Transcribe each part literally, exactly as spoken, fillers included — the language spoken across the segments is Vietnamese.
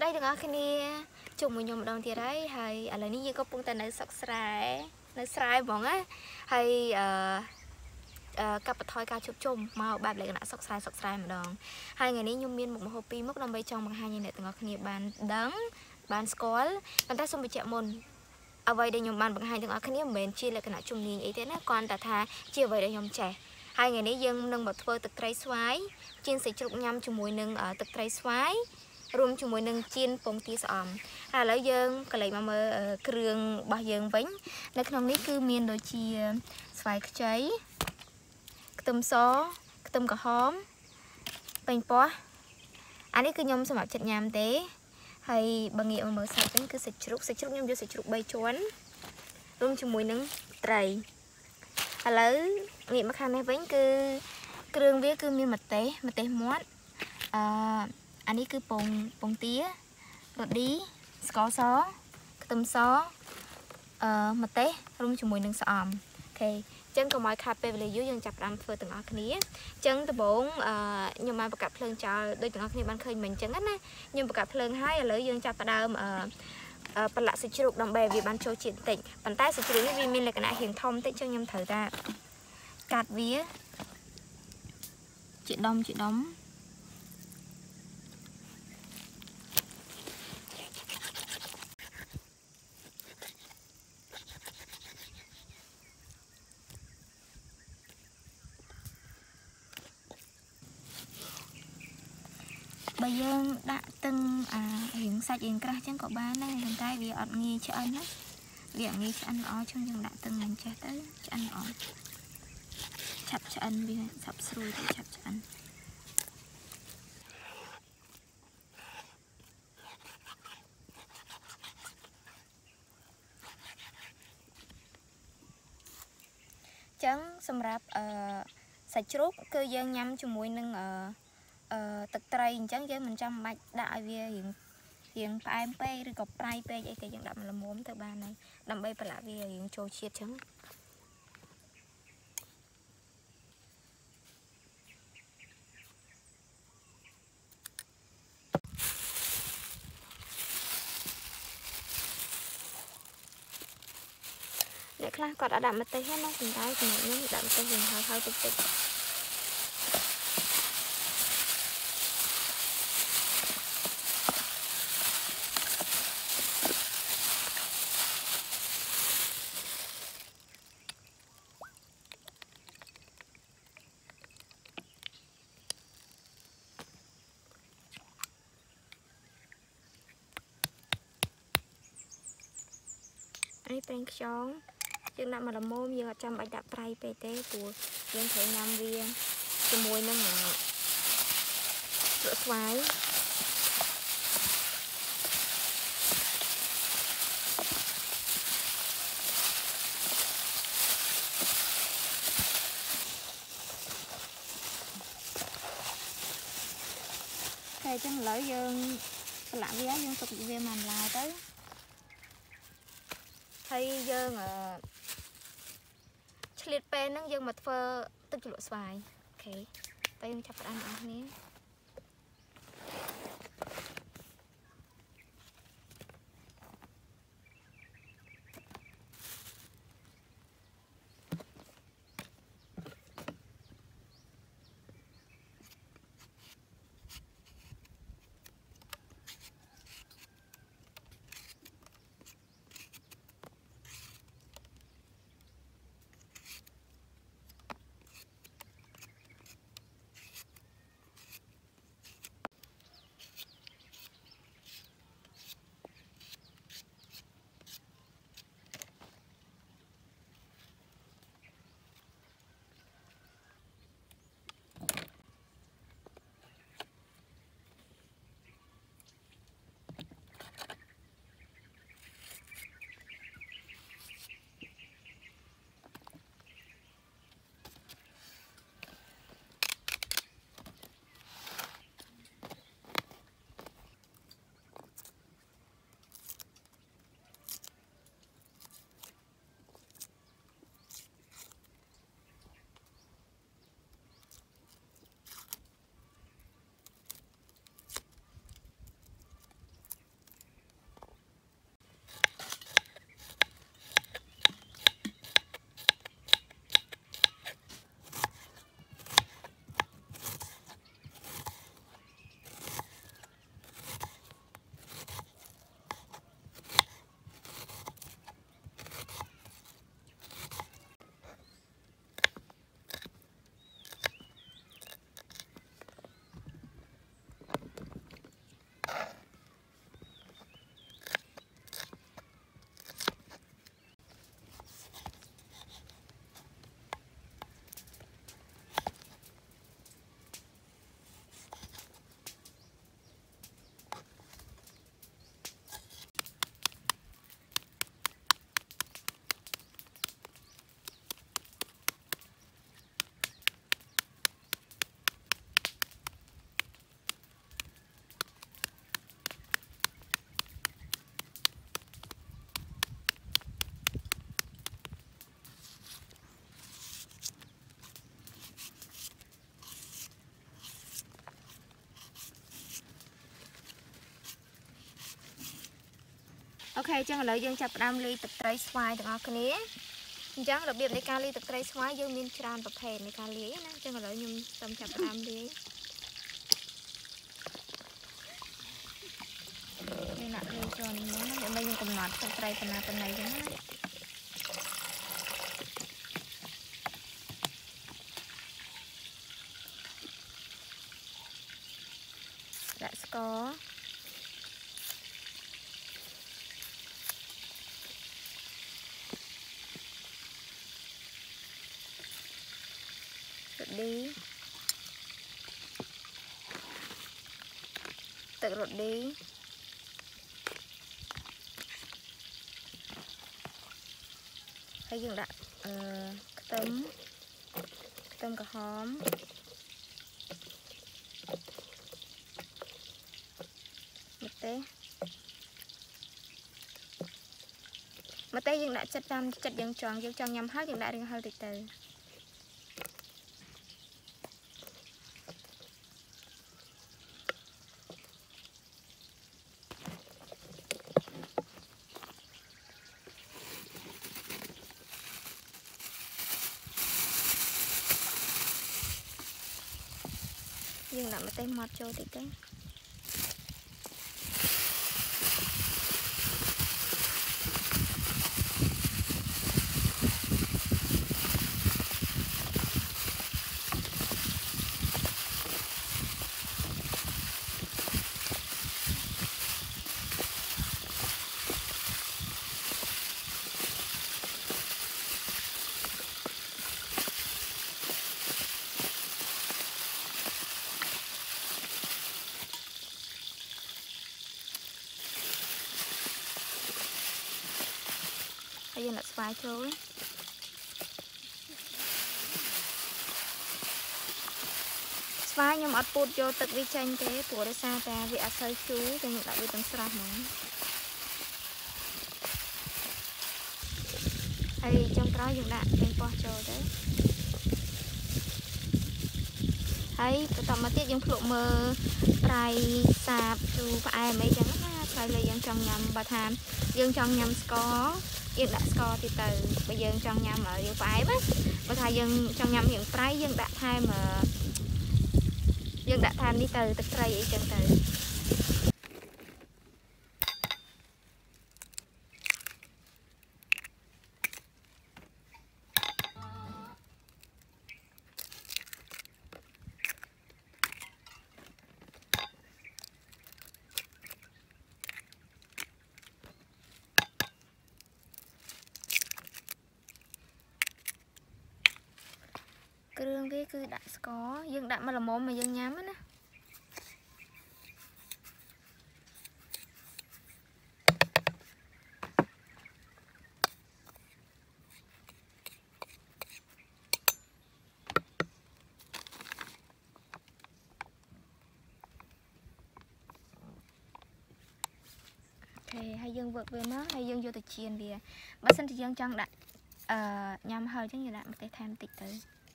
ស្ដីទាំងអស់គ្នាជុំមួយខ្ញុំម្ដងទៀតហើយហើយឥឡូវនេះយើងក៏កំពុងតែនៅស្រុកស្រែនៅស្រែហ្មងណាហើយអឺអឺកាប់បន្ថយការជួបជុំមកបែបលក្ខណៈស្រុកស្រែស្រុកស្រែម្ដងហើយថ្ងៃនេះខ្ញុំមានមុខម្ហូបពីរមុខដើម្បីចង់បង្ហាញឲ្យអ្នកទាំងអស់គ្នាបានដឹងបានស្គាល់ប៉ុន្តែសូមបញ្ជាក់មុនអ្វីដែលខ្ញុំបានបង្ហាញទាំងអស់គ្នាមិនមែនជាលក្ខណៈជំនាញអីទេណាគ្រាន់តែថាជាអ្វីដែលខ្ញុំចេះហើយថ្ងៃនេះយើងនឹងមកធ្វើទឹកត្រីស្វាយចៀនសាច់ជ្រូកញ៉ាំជាមួយនឹងទឹកត្រីស្វាយរួមជាមួយនឹងចៀនពងទាស្អំហើយឥឡូវយើងក៏លេចមកមើលគ្រឿងរបស់យើងវិញនៅក្នុងនេះគឺមានដូចជាស្វាយខ្ចីខ្ទឹមសខ្ទឹមក្រហមប៉េងប៉ោះអានេះគឺខ្ញុំសម្រាប់ចិត្តញ៉ាំទេហើយបើងាកមកមើលសាច់វិញគឺសាច់ជ្រូកសាច់ជ្រូកខ្ញុំយកសាច់ជ្រូកបីជាន់រួមជាមួយនឹងត្រីឥឡូវងាកមកខាងនេះវិញគឺគ្រឿងវាគឺមានម្ទេសម្ទេសមាត់អឺអានេះគឺពងពងទារ៉ូឌីស្ករសខ្ទឹមសអឺម្ទេសរួមជាមួយនឹងស្អំអូខេអញ្ចឹងកុំឲ្យខាតពេលវេលាយូរយើងចាប់ផ្ដើមធ្វើទាំងអស់គ្នាអញ្ចឹងដំបូងអឺខ្ញុំបានបង្កាត់ភ្លើងចោលដូចទាំងអស់គ្នាបានឃើញមិញអញ្ចឹងណាខ្ញុំបង្កាត់ភ្លើងហើយឥឡូវយើងចាប់ផ្ដើមអឺប្រឡាក់សាច់ជ្រូកដើម្បីវាបានចូលជាតិបន្តិចប៉ុន្តែសាច់ជ្រូកនេះវាមានលក្ខណៈរាងធំបន្តិចអញ្ចឹងខ្ញុំត្រូវតែកាត់វាជាដុំជាដុំបើយើងដាក់ទឹងអារៀងសាច់រៀងក្រាស់ចឹងក៏បានដែរប៉ុន្តែវាអត់ងាយឆ្អិនណាវាអត់ងាយឆ្អិនល្អចឹងយើងដាក់ទឹងមិនចេះទៅឆ្អិនល្អឆាប់ឆ្អិនវាឆាប់ស្រួយទៅឆាប់ឆ្អិនចឹងសម្រាប់អឺសាច់ជ្រូកគឺយើងញ៉ាំជាមួយនឹងអឺអឺទឹកត្រីអញ្ចឹងយើងមិនចាំបាច់ដាក់ឲ្យវារៀងរៀងផ្អែមពេកឬក៏ប្រៃពេកអីទេយើងដាក់ល្មមទៅបានហើយដើម្បីប្រឡាក់វារៀងចូលជាតិអញ្ចឹងអ្នកខ្លះគាត់អត់ដាក់ម្ទេសទេណាប៉ុន្តែចំណុចនេះដាក់ម្ទេសរៀងហើយហើយតិចតិចនេះប្រេងខ្យងយើងដាក់មកល្មមយើងអត់ចាំបាច់ដាក់ប្រៃពេកទេព្រោះយើងត្រូវញ៉ាំវាជាមួយនឹងជ្រក់ស្វាយតែអញ្ចឹងឥឡូវយើងប្រឡាក់វាយើងទុកវាមួយម្លាទៅហើយយើងអឺឆ្លៀតពេលហ្នឹងយើងមកធ្វើទឹកជ្រលក់ស្វាយអូខេពេលយើងចាប់ផ្ដើមអស់គ្នា ok chẳng là dương chập đam ly tập trai xoài được không cái chẳng đặc biệtในการ ly ទឹកត្រីស្វាយយើងមានច្រើនប្រភេទនៃការ ly ណាចឹងឥឡូវខ្ញុំសូមចាប់ផ្ដើម ly នេះដាក់ ly ចូលនេះមកដើម្បីយើងកំណត់ទឹកត្រីប៉ុណ្ណាប៉ុណ្ណីចឹងណាដាក់ស្ករđi tự rột đi hay dừng đặt uh, tấm tấm cả hóm một té một té dừng đã chất đam chất dừng tròn dừng tròn nhằm hết dừng đã đừng hơi từ từ nhưng làm một tay mọt cho thì cái bây giờ là xoài trôi xoài nhưng mà bột vô tự vi chanh thế của đây sao ta vì ăn sơi chú cho những đại vị tầng sạch nữa hay trong đó dùng đạn bên qua trôi đấy hay cái tầm mà tiết dùng phụ mơ trai sạp chú phải mấy chẳng phải là dân trong nhầm bà tham dân trong nhầm có dân đã score thì từ bây giờ trong nhầm ở dân phải á và thay dân trong nhầm những trái dân đã thay mà dân đã tham đi từ từ trái vậy chân từ rương cái cứ đã có dương đạm mà là mồm mà dương nhám á nè thì hay dương vượt về nó hay dương vô từ chiên bìa bác sinh thì dương trong đặt uh, nhắm hơi chứ như đạm một cái tham tịch tới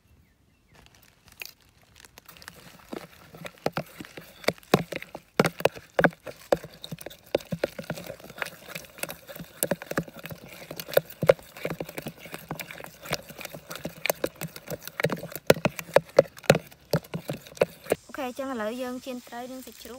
ok chân là lợi dương trên tới đừng thịt chút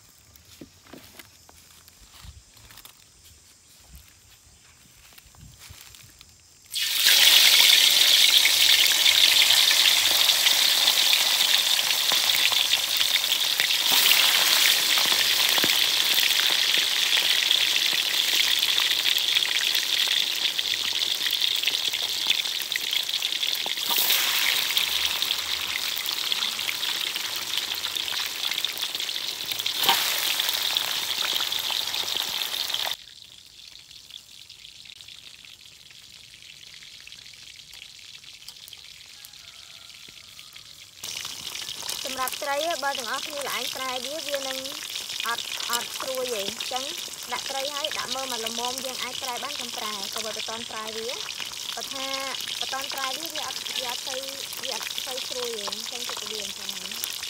รับไตรบ้านถึงออกนี่หลายไตรเบี้ยเบี้ยนึงอดอดครัวvậyจังดักไตรให้ดักเมื่อมันละมอมยังไอ้ไตรบ้านคำไตรก็บอกตอนไตรเบี้ยก็ถ้าตอนไตรเบี้ยเบี้ยใส่เบี้ยใส่ครัวvậyจังจะเบี้ยทำไง